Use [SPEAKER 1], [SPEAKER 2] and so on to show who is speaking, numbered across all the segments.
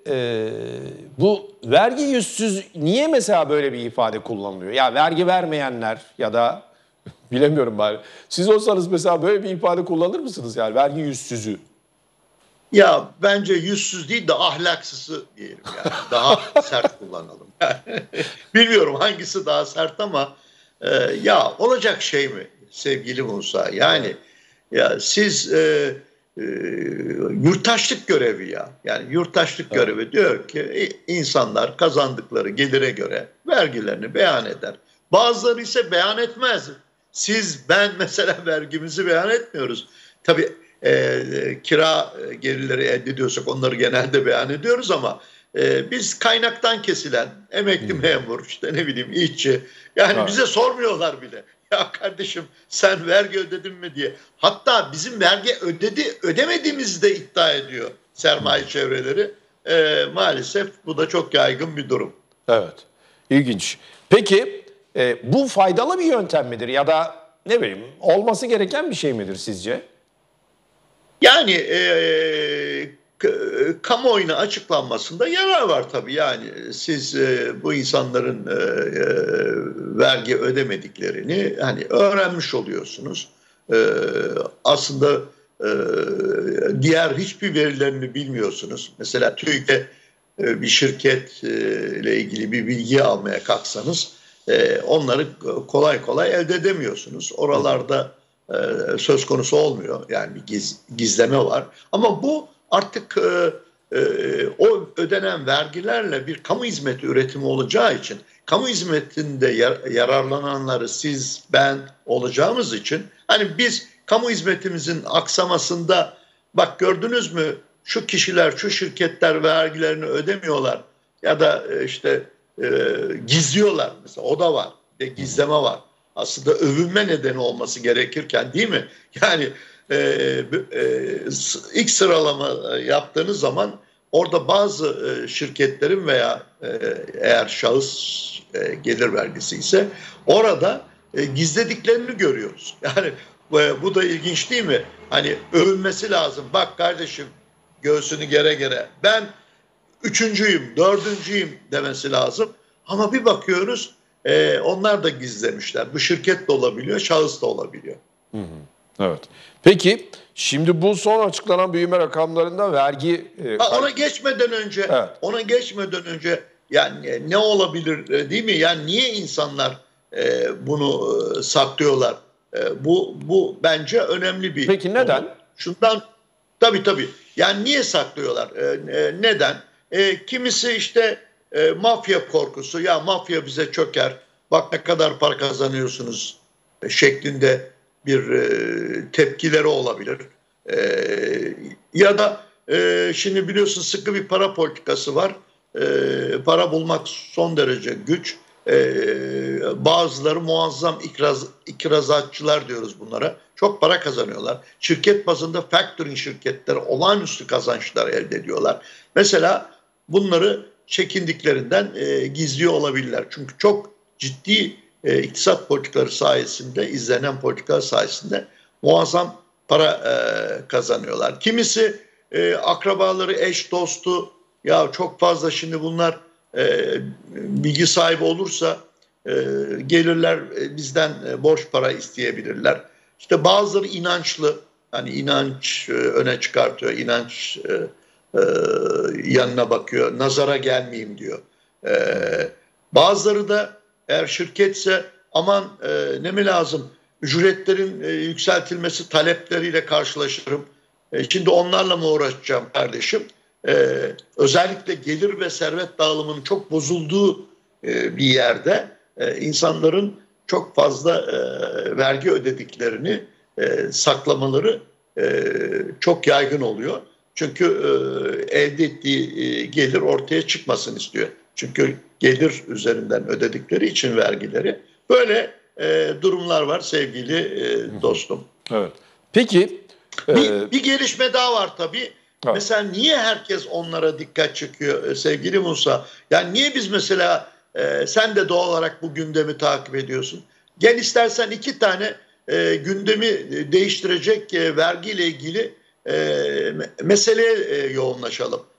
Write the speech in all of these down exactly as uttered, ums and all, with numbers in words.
[SPEAKER 1] e, bu vergi yüzsüz niye mesela böyle bir ifade kullanılıyor? Ya vergi vermeyenler ya da bilemiyorum bari. Siz olsanız mesela böyle bir ifade kullanır mısınız yani vergi yüzsüzü?
[SPEAKER 2] Ya bence yüzsüz değil de ahlaksızı diyelim yani. Daha sert kullanalım. Bilmiyorum hangisi daha sert ama e, ya olacak şey mi sevgili Musa? Yani evet. Ya siz e, e, yurttaşlık görevi ya. Yani yurttaşlık evet. görevi diyor ki insanlar kazandıkları gelire göre vergilerini beyan eder. Bazıları ise beyan etmez. Siz ben mesela vergimizi beyan etmiyoruz. Tabii E, kira gelirleri elde ediyorsak onları genelde beyan ediyoruz ama e, biz kaynaktan kesilen emekli hmm. memur işte ne bileyim işçi yani evet. bize sormuyorlar bile. Ya kardeşim sen vergi ödedin mi diye. Hatta bizim vergi ödedi ödemediğimizi de iddia ediyor sermaye hmm. çevreleri. E, maalesef bu da çok yaygın bir durum.
[SPEAKER 1] Evet, ilginç. Peki e, bu faydalı bir yöntem midir ya da ne bileyim olması gereken bir şey midir sizce?
[SPEAKER 2] Yani e, kamuoyuna açıklanmasında yarar var tabii. Yani siz e, bu insanların e, e, vergi ödemediklerini hani öğrenmiş oluyorsunuz. E, aslında e, diğer hiçbir verilerini bilmiyorsunuz. Mesela TÜİK'e e, bir şirketle ilgili bir bilgi almaya kalksanız e, onları kolay kolay elde edemiyorsunuz. Oralarda Ee, söz konusu olmuyor. Yani bir giz, gizleme var. Ama bu artık e, e, o ödenen vergilerle bir kamu hizmeti üretimi olacağı için kamu hizmetinde yar, yararlananları siz, ben olacağımız için hani biz kamu hizmetimizin aksamasında bak gördünüz mü şu kişiler, şu şirketler vergilerini ödemiyorlar ya da işte e, gizliyorlar mesela o da var. Bir de gizleme var. Aslında övünme nedeni olması gerekirken değil mi? Yani e, e, ilk sıralama yaptığınız zaman orada bazı e, şirketlerin veya e, eğer şahıs e, gelir vergisi ise orada e, gizlediklerini görüyoruz. Yani e, bu da ilginç değil mi? Hani övünmesi lazım. Bak kardeşim göğsünü gere gere ben üçüncüyüm, dördüncüyüm demesi lazım. Ama bir bakıyoruz Ee, onlar da gizlemişler. Bu şirket de olabiliyor, şahıs da olabiliyor.
[SPEAKER 1] Hı hı, evet. Peki şimdi bu son açıklanan büyüme rakamlarında vergi...
[SPEAKER 2] E, ha, ona geçmeden önce, evet. ona geçmeden önce yani ne olabilir değil mi? Yani niye insanlar e, bunu e, saklıyorlar? E, bu bu bence önemli bir.
[SPEAKER 1] Peki neden?
[SPEAKER 2] Konu. Şundan tabii tabii. Yani niye saklıyorlar? E, e, neden? E, kimisi işte E, mafya korkusu, ya mafya bize çöker, bak ne kadar para kazanıyorsunuz e, şeklinde bir e, tepkileri olabilir. E, ya da e, şimdi biliyorsun sıkı bir para politikası var. E, para bulmak son derece güç. E, bazıları muazzam ikraz, ikrazatçılar diyoruz bunlara. Çok para kazanıyorlar. Şirket bazında factoring şirketleri olağanüstü kazançlar elde ediyorlar. Mesela bunları çekindiklerinden e, gizliyor olabilirler. Çünkü çok ciddi e, iktisat politikaları sayesinde, izlenen politikalar sayesinde muazzam para e, kazanıyorlar. Kimisi e, akrabaları, eş, dostu ya çok fazla şimdi bunlar e, bilgi sahibi olursa e, gelirler e, bizden e, borç para isteyebilirler. İşte bazıları inançlı, hani inanç e, öne çıkartıyor, inanç e, Ee, yanına bakıyor. Nazara gelmeyeyim diyor. Ee, bazıları da eğer şirketse aman e, ne mi lazım? Ücretlerin e, yükseltilmesi talepleriyle karşılaşırım. E, şimdi onlarla mı uğraşacağım kardeşim? E, özellikle gelir ve servet dağılımının çok bozulduğu e, bir yerde e, insanların çok fazla e, vergi ödediklerini e, saklamaları e, çok yaygın oluyor. Çünkü e, elde ettiği e, gelir ortaya çıkmasını istiyor. Çünkü gelir üzerinden ödedikleri için vergileri. Böyle e, durumlar var sevgili e, dostum.
[SPEAKER 1] Evet. Peki.
[SPEAKER 2] E... Bir, bir gelişme daha var tabii.
[SPEAKER 1] Evet.
[SPEAKER 2] Mesela niye herkes onlara dikkat çekiyor e, sevgili Musa? Yani niye biz mesela e, sen de doğal olarak bu gündemi takip ediyorsun. Gel istersen iki tane e, gündemi değiştirecek e, vergiyle ilgili E, meseleye e, yoğunlaşalım.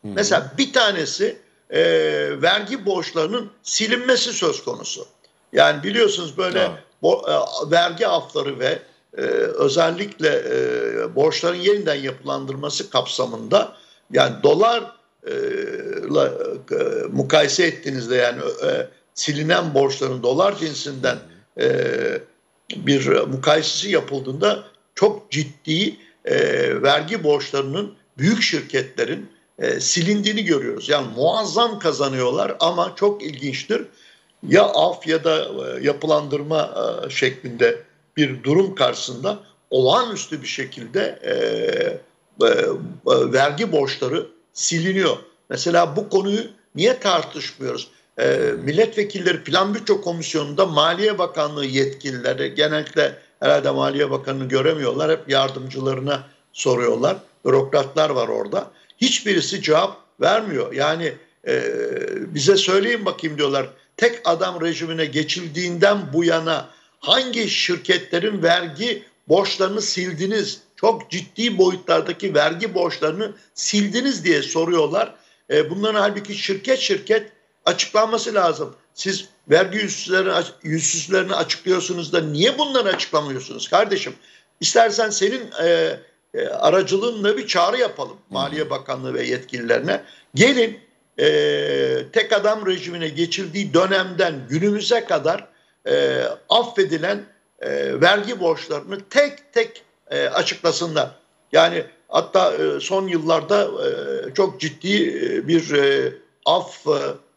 [SPEAKER 2] Hı. Mesela bir tanesi e, vergi borçlarının silinmesi söz konusu. Yani biliyorsunuz böyle bo, e, vergi afları ve e, özellikle e, borçların yeniden yapılandırması kapsamında, yani dolarla e, mukayese ettiğinizde, yani e, silinen borçların dolar cinsinden e, bir mukayesesi yapıldığında çok ciddi e, vergi borçlarının büyük şirketlerin e, silindiğini görüyoruz. Yani muazzam kazanıyorlar ama çok ilginçtir. Ya af ya da e, yapılandırma e, şeklinde bir durum karşısında olağanüstü bir şekilde e, e, e, vergi borçları siliniyor. Mesela bu konuyu niye tartışmıyoruz? E, milletvekilleri Plan Bütçe Komisyonu'nda Maliye Bakanlığı yetkilileri, genellikle herhalde Maliye Bakanı'nı göremiyorlar, hep yardımcılarına soruyorlar. Bürokratlar var orada. Hiçbirisi cevap vermiyor. Yani e, bize söyleyin bakayım diyorlar. Tek adam rejimine geçildiğinden bu yana hangi şirketlerin vergi borçlarını sildiniz? Çok ciddi boyutlardaki vergi borçlarını sildiniz diye soruyorlar. E, bunların halbuki şirket şirket açıklanması lazım. Siz vergi yüzsüzlerini, yüzsüzlerini açıklıyorsunuz da niye bunları açıklamıyorsunuz kardeşim? İstersen senin e, e, aracılığınla bir çağrı yapalım Maliye Bakanlığı ve yetkililerine. Gelin e, tek adam rejimine geçildiği dönemden günümüze kadar e, affedilen e, vergi borçlarını tek tek e, açıklasınlar. Yani hatta e, son yıllarda e, çok ciddi e, bir e, af e,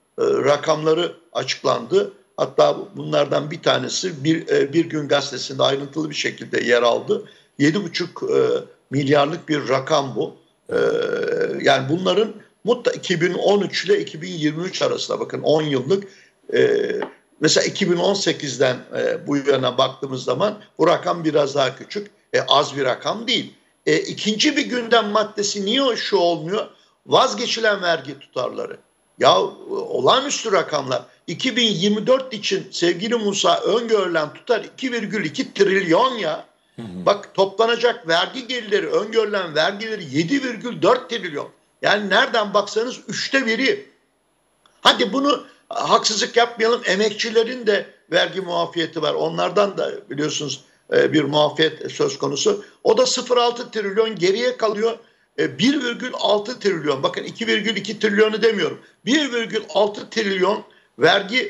[SPEAKER 2] rakamları açıklandı. Hatta bunlardan bir tanesi bir, e, bir gün gazetesinde ayrıntılı bir şekilde yer aldı. yedi buçuk e, milyarlık bir rakam bu. E, yani bunların mutlaka iki bin on üç ile iki bin yirmi üç arasında, bakın on yıllık. E, mesela iki bin on sekizden e, bu yana baktığımız zaman bu rakam biraz daha küçük. E, az bir rakam değil. E, ikinci bir gündem maddesi niye şu olmuyor? Vazgeçilen vergi tutarları. Ya olağanüstü rakamlar. iki bin yirmi dört için sevgili Musa öngörülen tutar iki virgül iki trilyon ya. Hı hı. Bak, toplanacak vergi gelirleri, öngörülen vergileri yedi virgül dört trilyon. Yani nereden baksanız üçte biri. Hadi bunu haksızlık yapmayalım, emekçilerin de vergi muafiyeti var. Onlardan da biliyorsunuz bir muafiyet söz konusu. O da sıfır virgül altı trilyon geriye kalıyor. bir virgül altı trilyon, bakın iki virgül iki trilyonu demiyorum. bir virgül altı trilyon vergi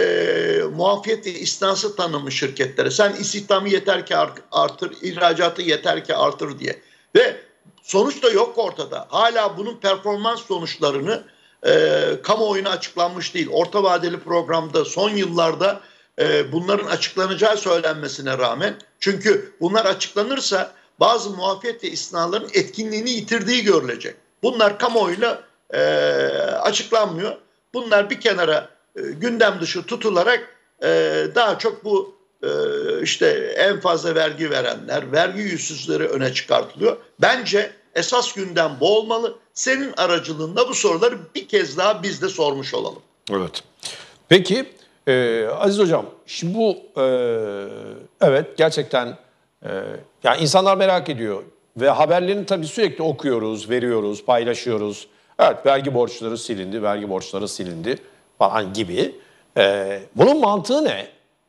[SPEAKER 2] e, muafiyet ve istinası tanınmış şirketlere. Sen istihdamı yeter ki artır, ihracatı yeter ki artır diye. Ve sonuç da yok ortada. Hala bunun performans sonuçlarını e, kamuoyuna açıklanmış değil. Orta vadeli programda son yıllarda e, bunların açıklanacağı söylenmesine rağmen, çünkü bunlar açıklanırsa bazı muafiyet ve istinaların etkinliğini yitirdiği görülecek. Bunlar kamuoyuyla e, açıklanmıyor. Bunlar bir kenara e, gündem dışı tutularak e, daha çok bu e, işte en fazla vergi verenler, vergi yüzsüzleri öne çıkartılıyor. Bence esas gündem bu olmalı. Senin aracılığında bu soruları bir kez daha biz de sormuş olalım.
[SPEAKER 1] Evet. Peki e, Aziz Hocam, şimdi bu e, evet gerçekten e, yani insanlar merak ediyor ve haberlerini tabii sürekli okuyoruz, veriyoruz, paylaşıyoruz. Evet, vergi borçları silindi, vergi borçları silindi falan gibi. E, bunun mantığı ne?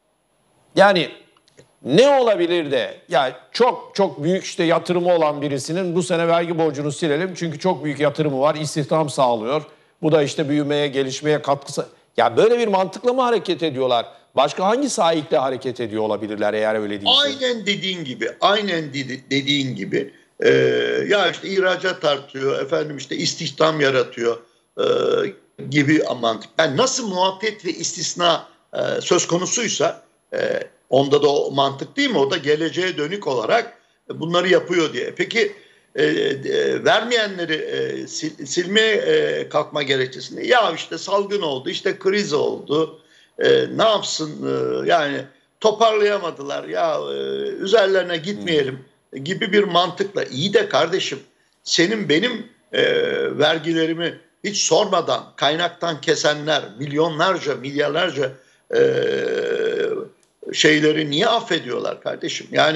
[SPEAKER 1] Yani ne olabilir de yani çok çok büyük işte yatırımı olan birisinin bu sene vergi borcunu silelim çünkü çok büyük yatırımı var, istihdam sağlıyor. Bu da işte büyümeye, gelişmeye katkısı. Ya böyle bir mantıkla mı hareket ediyorlar? Başka hangi sahikle hareket ediyor olabilirler eğer öyle değilse?
[SPEAKER 2] Aynen dediğin gibi, aynen dediğin gibi. Ee, ya işte ihracat artıyor, efendim işte istihdam yaratıyor e, gibi mantık. Yani nasıl muafiyet ve istisna e, söz konusuysa e, onda da o mantık değil mi? O da geleceğe dönük olarak bunları yapıyor diye. Peki e, e, vermeyenleri e, sil, silmeye e, kalkma gerekçesinde ya işte salgın oldu, işte kriz oldu, e, ne yapsın e, yani toparlayamadılar ya e, üzerlerine gitmeyelim hmm. gibi bir mantıkla. İyi de kardeşim, senin benim e, vergilerimi hiç sormadan kaynaktan kesenler, milyonlarca, milyarlarca e, şeyleri niye affediyorlar kardeşim? Yani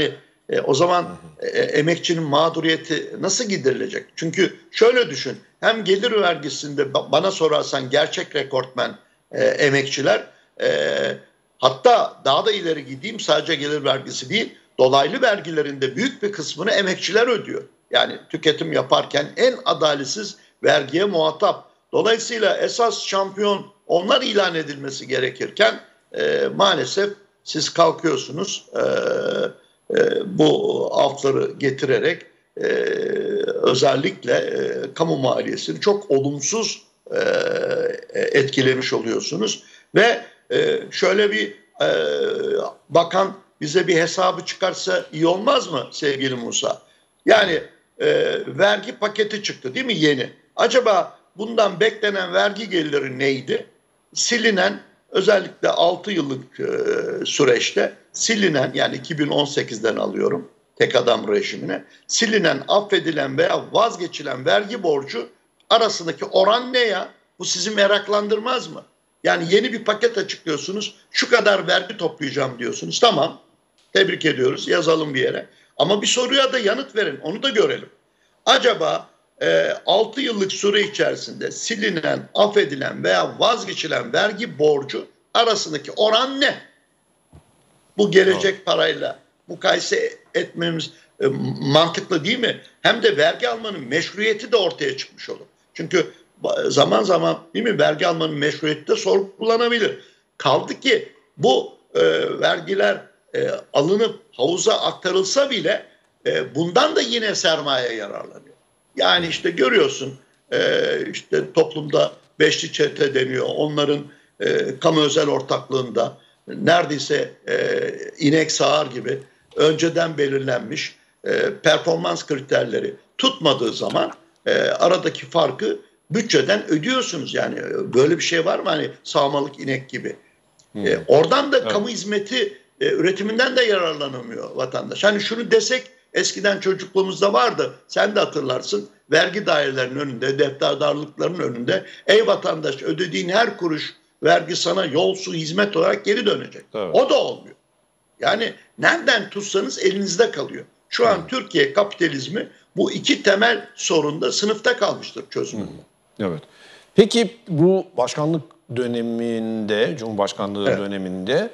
[SPEAKER 2] E, o zaman e, emekçinin mağduriyeti nasıl giderilecek? Çünkü şöyle düşün, hem gelir vergisinde bana sorarsan gerçek rekortmen e, emekçiler, e, hatta daha da ileri gideyim, sadece gelir vergisi değil, dolaylı vergilerinde büyük bir kısmını emekçiler ödüyor. Yani tüketim yaparken en adaletsiz vergiye muhatap. Dolayısıyla esas şampiyon onlar ilan edilmesi gerekirken e, maalesef siz kalkıyorsunuz e, e, bu afları getirerek e, özellikle e, kamu maliyesini çok olumsuz e, etkilemiş oluyorsunuz. Ve e, şöyle bir e, bakan bize bir hesabı çıkarsa iyi olmaz mı sevgili Musa? Yani e, vergi paketi çıktı değil mi, yeni? Acaba bundan beklenen vergi geliri neydi? Silinen, özellikle altı yıllık e, süreçte silinen, yani iki bin on sekizden alıyorum tek adam rejimine, silinen, affedilen veya vazgeçilen vergi borcu arasındaki oran ne ya? Bu sizi meraklandırmaz mı? Yani yeni bir paket açıklıyorsunuz, şu kadar vergi toplayacağım diyorsunuz. Tamam, tebrik ediyoruz, yazalım bir yere. Ama bir soruya da yanıt verin, onu da görelim. Acaba e, altı yıllık süre içerisinde silinen, affedilen veya vazgeçilen vergi borcu arasındaki oran ne? Bu gelecek parayla mukayese etmemiz e, mantıklı değil mi? Hem de vergi almanın meşruiyeti de ortaya çıkmış olur. Çünkü zaman zaman değil mi, vergi almanın meşruiyeti de sorgulanabilir. Kaldı ki bu e, vergiler e, alınıp havuza aktarılsa bile e, bundan da yine sermaye yararlanıyor. Yani işte görüyorsun e, işte toplumda beşli çete deniyor. Onların e, kamu özel ortaklığında neredeyse e, inek sağar gibi önceden belirlenmiş e, performans kriterleri tutmadığı zaman e, aradaki farkı bütçeden ödüyorsunuz. Yani böyle bir şey var mı, hani sağmalık inek gibi? Hmm. E, oradan da evet, kamu hizmeti e, üretiminden de yararlanamıyor vatandaş. Hani şunu desek, eskiden çocukluğumuzda vardı, sen de hatırlarsın, vergi dairelerinin önünde, defterdarlıkların önünde, ey vatandaş, ödediğin her kuruş vergi sana yol, su, hizmet olarak geri dönecek. Evet. O da olmuyor. Yani nereden tutsanız elinizde kalıyor. Şu an hmm. Türkiye kapitalizmi bu iki temel sorunda sınıfta kalmıştır çözümünde.
[SPEAKER 1] Hmm. Evet. Peki bu başkanlık döneminde, Cumhurbaşkanlığı evet, döneminde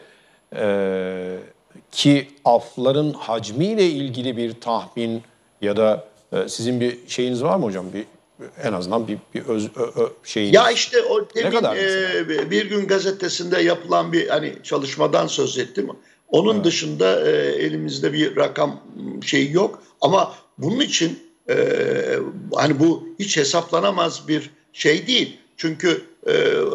[SPEAKER 1] e, ki afların hacmiyle ilgili bir tahmin ya da e, sizin bir şeyiniz var mı hocam? Bir en azından bir, bir öz ö, ö, şeyiniz.
[SPEAKER 2] Ya işte o demin e, Bir Gün gazetesinde yapılan bir hani çalışmadan söz ettim. Onun evet, dışında e, elimizde bir rakam şeyi yok. Ama bunun için e, hani bu hiç hesaplanamaz bir şey değil. Çünkü e,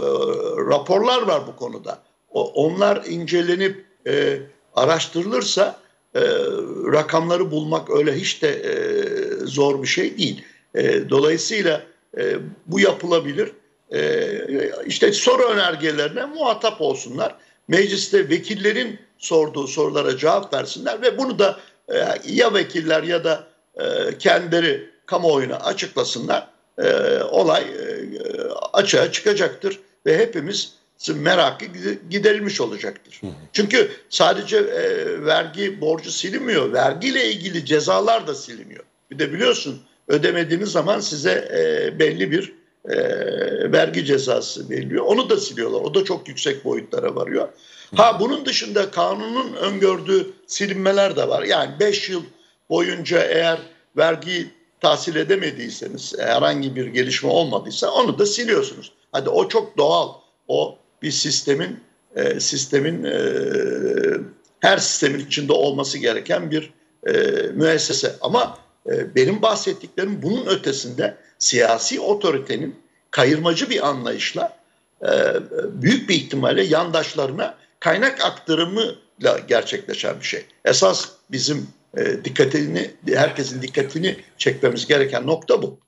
[SPEAKER 2] raporlar var bu konuda. O, onlar incelenip e, araştırılırsa e, rakamları bulmak öyle hiç de e, zor bir şey değil. E, dolayısıyla e, bu yapılabilir. E, işte soru önergelerine muhatap olsunlar. Mecliste vekillerin sorduğu sorulara cevap versinler ve bunu da e, ya vekiller ya da e, kendileri kamuoyuna açıklasınlar. E, olay e, açığa çıkacaktır ve hepimiz merakı giderilmiş olacaktır. Hı hı. Çünkü sadece e, vergi borcu silinmiyor, vergiyle ilgili cezalar da siliniyor. Bir de biliyorsun, ödemediğiniz zaman size e, belli bir e, vergi cezası veriliyor. Onu da siliyorlar. O da çok yüksek boyutlara varıyor. Ha, bunun dışında kanunun öngördüğü silinmeler de var. Yani beş yıl boyunca eğer vergi tahsil edemediyseniz, herhangi bir gelişme olmadıysa onu da siliyorsunuz. Hadi o çok doğal. O bir sistemin e, sistemin e, her sistemin içinde olması gereken bir e, müessese. Ama e, benim bahsettiklerim bunun ötesinde siyasi otoritenin kayırmacı bir anlayışla e, büyük bir ihtimalle yandaşlarına kaynak aktarımıyla gerçekleşen bir şey. Esas bizim e, dikkatini, herkesin dikkatini çekmemiz gereken nokta bu.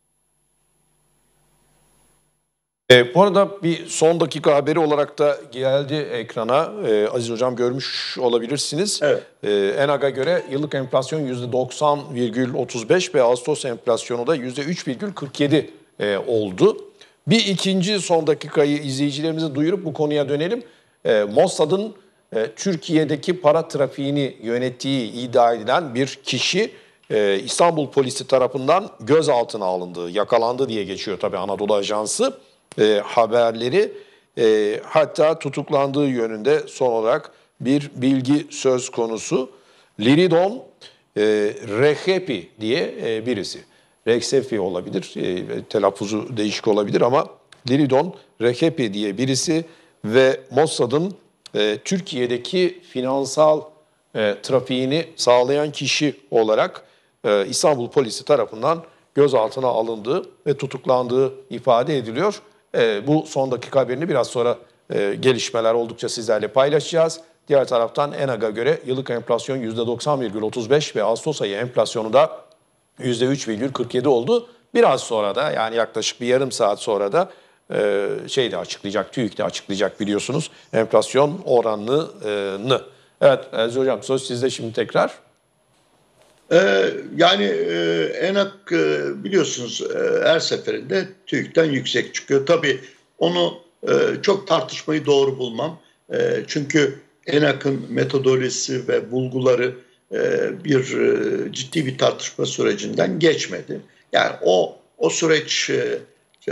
[SPEAKER 1] E, bu arada bir son dakika haberi olarak da geldi ekrana. E, Aziz Hocam görmüş olabilirsiniz. Evet. E, ENAG'a göre yıllık enflasyon yüzde doksan virgül otuz beş ve Ağustos enflasyonu da yüzde üç virgül kırk yedi e, oldu. Bir ikinci son dakikayı izleyicilerimize duyurup bu konuya dönelim. E, Mossad'ın e, Türkiye'deki para trafiğini yönettiği iddia edilen bir kişi e, İstanbul polisi tarafından gözaltına alındığı, yakalandı diye geçiyor tabii Anadolu Ajansı e, haberleri. E, hatta tutuklandığı yönünde son olarak bir bilgi söz konusu. Liridon e, Rehepi diye e, birisi. Rexefi olabilir, e, telaffuzu değişik olabilir ama Liridon Rehepi diye birisi ve Mossad'ın e, Türkiye'deki finansal e, trafiğini sağlayan kişi olarak e, İstanbul polisi tarafından gözaltına alındığı ve tutuklandığı ifade ediliyor. E, bu son dakika haberini biraz sonra e, gelişmeler oldukça sizlerle paylaşacağız. Diğer taraftan ENAG'a göre yıllık enflasyon yüzde doksan virgül otuz beş ve Ağustos ayı enflasyonu da yüzde üç virgül kırk yedi oldu. Biraz sonra da yani yaklaşık bir yarım saat sonra da e, şey de açıklayacak, TÜİK de açıklayacak biliyorsunuz enflasyon oranını. Evet Aziz Hocam söz sizde şimdi tekrar.
[SPEAKER 2] Ee, yani e, ENAG e, biliyorsunuz e, her seferinde TÜİK'ten yüksek çıkıyor. Tabii onu e, çok tartışmayı doğru bulmam. E, çünkü ENAG'ın metodolojisi ve bulguları e, bir e, ciddi bir tartışma sürecinden geçmedi. Yani o o süreç e, e,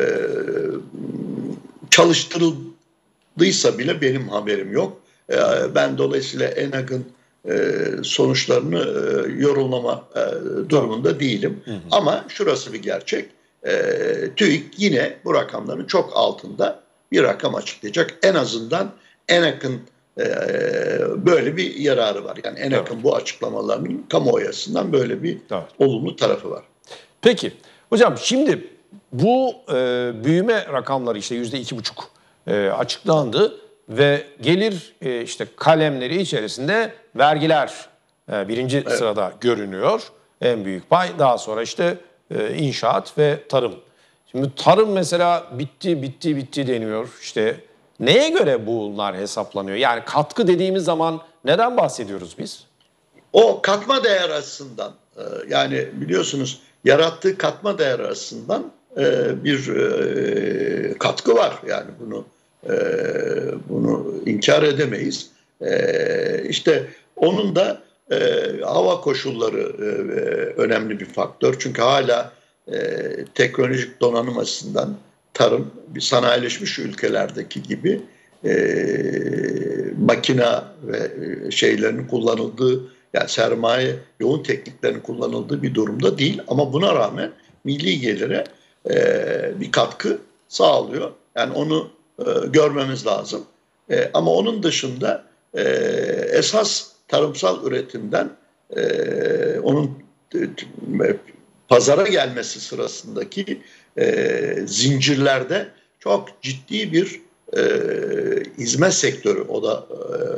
[SPEAKER 2] çalıştırıldıysa bile benim haberim yok. E, ben dolayısıyla ENAG'ın e, sonuçlarını e, yorumlama e, durumunda değilim. Hı hı. Ama şurası bir gerçek. E, TÜİK yine bu rakamların çok altında bir rakam açıklayacak. En azından ENAG'ın e, böyle bir yararı var. Yani ENAG'ın evet. bu açıklamalarının kamuoyu açısından böyle bir evet. olumlu tarafı var.
[SPEAKER 1] Peki. Hocam şimdi bu e, büyüme rakamları işte yüzde iki buçuk e, açıklandı ve gelir e, işte kalemleri içerisinde vergiler e, birinci evet. sırada görünüyor. En büyük pay. Daha sonra işte e, inşaat ve tarım. Şimdi tarım mesela bitti bitti bitti deniyor. İşte neye göre bunlar hesaplanıyor? Yani katkı dediğimiz zaman neden bahsediyoruz biz?
[SPEAKER 2] O katma değer açısından e, yani biliyorsunuz yarattığı katma değer açısından e, bir e, katkı var. Yani bunu e, bunu inkar edemeyiz. E, işte onun da e, hava koşulları e, önemli bir faktör. Çünkü hala e, teknolojik donanım açısından tarım bir sanayileşmiş ülkelerdeki gibi e, makina ve şeylerin kullanıldığı yani sermaye yoğun tekniklerin kullanıldığı bir durumda değil. Ama buna rağmen milli gelire e, bir katkı sağlıyor. Yani onu e, görmemiz lazım. E, ama onun dışında e, esas tarımsal üretimden e, onun e, pazara gelmesi sırasındaki e, zincirlerde çok ciddi bir e, hizmet sektörü. O da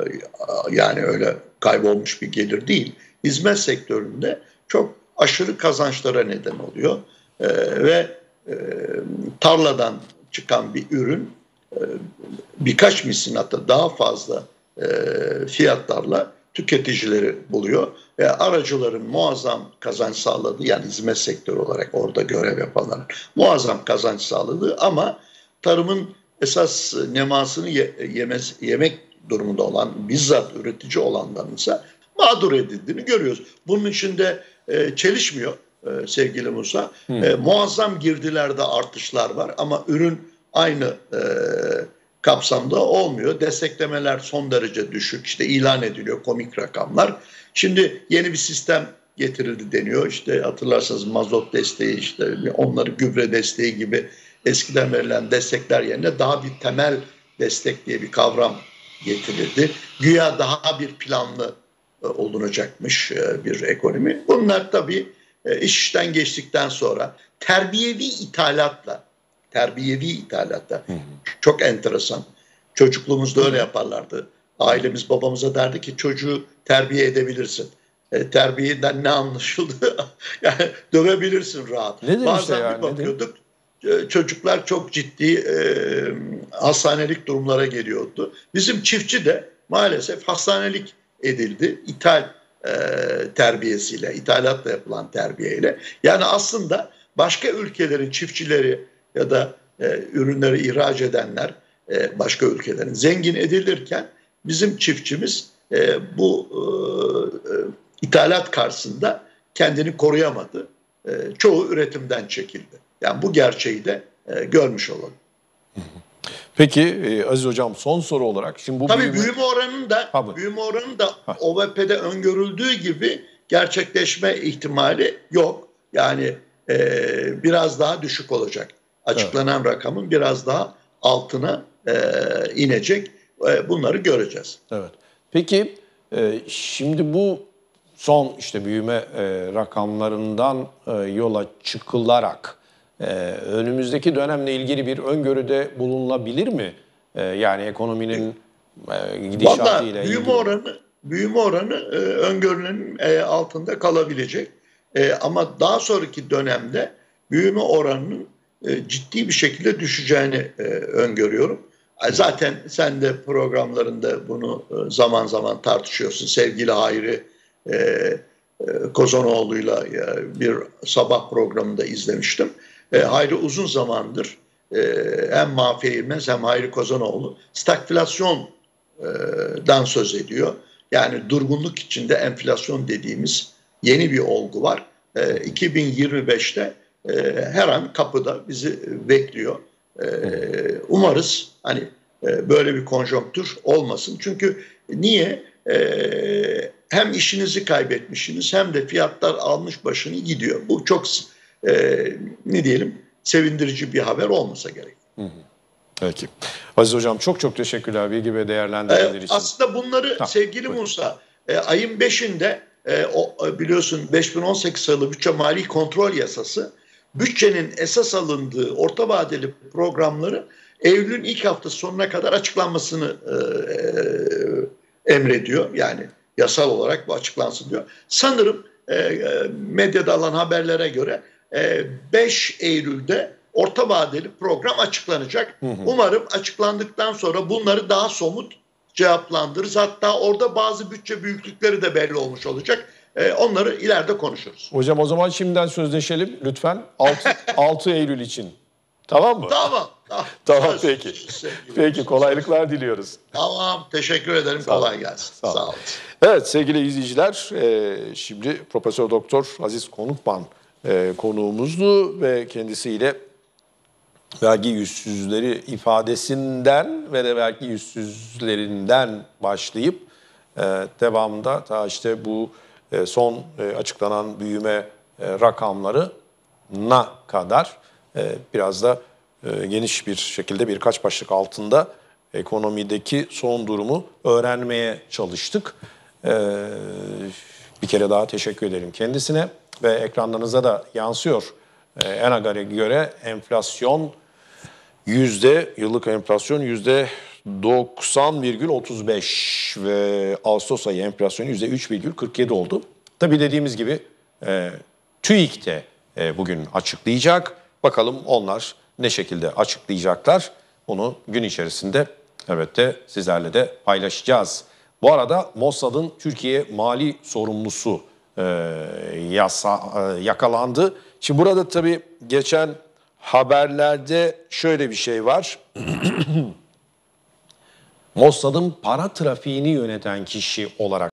[SPEAKER 2] e, yani öyle kaybolmuş bir gelir değil. Hizmet sektöründe çok aşırı kazançlara neden oluyor. E, ve e, tarladan çıkan bir ürün e, birkaç misli hatta daha fazla e, fiyatlarla tüketicileri buluyor. Ve aracıların muazzam kazanç sağladığı yani hizmet sektörü olarak orada görev yapanların muazzam kazanç sağladığı ama tarımın esas nemasını ye, yemez, yemek durumunda olan bizzat üretici olanların ise mağdur edildiğini görüyoruz. Bunun içinde e, çelişmiyor e, sevgili Musa. Hmm. E, muazzam girdilerde artışlar var ama ürün aynı e, kapsamda olmuyor. Desteklemeler son derece düşük. İşte ilan ediliyor komik rakamlar. Şimdi yeni bir sistem getirildi deniyor. İşte hatırlarsanız mazot desteği, işte onları gübre desteği gibi eskiden verilen destekler yerine daha bir temel destek diye bir kavram getirildi. Güya daha bir planlı olunacakmış bir ekonomi. Bunlar tabii iş işten geçtikten sonra terbiyevi ithalatla, terbiyevi ithalatla çok enteresan. Çocukluğumuzda öyle yaparlardı. Ailemiz babamıza derdi ki çocuğu terbiye edebilirsin. E, terbiyeden ne anlaşıldı? Yani dövebilirsin rahat.
[SPEAKER 1] Nedir
[SPEAKER 2] Bazen
[SPEAKER 1] işte yani,
[SPEAKER 2] bir bakıyorduk nedir? Çocuklar çok ciddi e, hastanelik durumlara geliyordu. Bizim çiftçi de maalesef hastanelik edildi. İthal e, terbiyesiyle, ithalatla yapılan terbiyeyle. Yani aslında başka ülkelerin çiftçileri ya da e, ürünleri ihraç edenler e, başka ülkelerin zengin edilirken bizim çiftçimiz e, bu e, e, ithalat karşısında kendini koruyamadı. E, çoğu üretimden çekildi. Yani bu gerçeği de e, görmüş olalım.
[SPEAKER 1] Peki e, Aziz Hocam, son soru olarak şimdi bu
[SPEAKER 2] Tabii
[SPEAKER 1] büyüme,
[SPEAKER 2] büyüme oranının da
[SPEAKER 1] Tabii.
[SPEAKER 2] büyüme oranının da O V P'de öngörüldüğü gibi gerçekleşme ihtimali yok. Yani e, biraz daha düşük olacak. Açıklanan evet. rakamın biraz daha altına e, inecek. E, bunları göreceğiz.
[SPEAKER 1] Evet. Peki e, şimdi bu son işte büyüme e, rakamlarından e, yola çıkılarak e, önümüzdeki dönemle ilgili bir öngörüde bulunabilir mi? E, yani ekonominin e, gidişatıyla ilgili.
[SPEAKER 2] Büyüme oranı büyüme oranı e, öngörünün e, altında kalabilecek. E, ama daha sonraki dönemde büyüme oranının e, ciddi bir şekilde düşeceğini e, öngörüyorum. Zaten sen de programlarında bunu e, zaman zaman tartışıyorsun. Sevgili Hayri e, e, Kozanoğlu'yla e, bir sabah programında izlemiştim. E, Hayri uzun zamandır e, hem Mahfi Eğilmez hem Hayri Kozanoğlu stagflasyondan söz ediyor. Yani durgunluk içinde enflasyon dediğimiz yeni bir olgu var. E, iki bin yirmi beşte e, her an kapıda bizi bekliyor. E, umarız hani e, böyle bir konjonktür olmasın. Çünkü niye? E, hem işinizi kaybetmişsiniz hem de fiyatlar almış başını gidiyor. Bu çok e, ne diyelim sevindirici bir haber olmasa gerek. Hı hı.
[SPEAKER 1] Peki. Aziz Hocam çok çok teşekkürler bilgi ve değerlendirmeler
[SPEAKER 2] ee,
[SPEAKER 1] için.
[SPEAKER 2] Aslında bunları tamam. sevgili Buyurun. Musa e, ayın beşinde e, o biliyorsun beş bin on sekiz sayılı bütçe mali kontrol yasası bütçenin esas alındığı orta vadeli programları Eylül'ün ilk hafta sonuna kadar açıklanmasını e, e, emrediyor. Yani yasal olarak bu açıklansın diyor. Sanırım e, medyada alan haberlere göre e, beş Eylül'de orta vadeli program açıklanacak. Hı hı. Umarım açıklandıktan sonra bunları daha somut cevaplandırırız. Hatta orada bazı bütçe büyüklükleri de belli olmuş olacak. Ee, onları ileride konuşuruz.
[SPEAKER 1] Hocam o zaman şimdiden sözleşelim lütfen altı Eylül için. Tamam mı?
[SPEAKER 2] Tamam.
[SPEAKER 1] Tamam peki. Peki kolaylıklar diliyoruz.
[SPEAKER 2] Tamam teşekkür ederim.
[SPEAKER 1] Sağ
[SPEAKER 2] Kolay gelsin. Sağ,
[SPEAKER 1] Sağ olun. Evet sevgili izleyiciler şimdi Profesör Doktor Aziz Konukman konuğumuzdu ve kendisiyle vergi yüzsüzleri ifadesinden ve de vergi yüzsüzlerinden başlayıp e, devamında ta işte bu e, son e, açıklanan büyüme e, rakamlarına kadar e, biraz da e, geniş bir şekilde birkaç başlık altında ekonomideki son durumu öğrenmeye çalıştık. E, bir kere daha teşekkür ederim kendisine ve ekranlarınıza da yansıyor. E, Enagar'a göre enflasyon Yüzde yıllık enflasyon yüzde doksan virgül otuz beş ve Ağustos ayı enflasyonu yüzde üç virgül kırk yedi oldu. Tabii dediğimiz gibi e, TÜİK de e, bugün açıklayacak. Bakalım onlar ne şekilde açıklayacaklar. Onu gün içerisinde elbette sizlerle de paylaşacağız. Bu arada Mossad'ın Türkiye mali sorumlusu e, yasa, e, yakalandı. Şimdi burada tabii geçen haberlerde şöyle bir şey var. Mossad'ın para trafiğini yöneten kişi olarak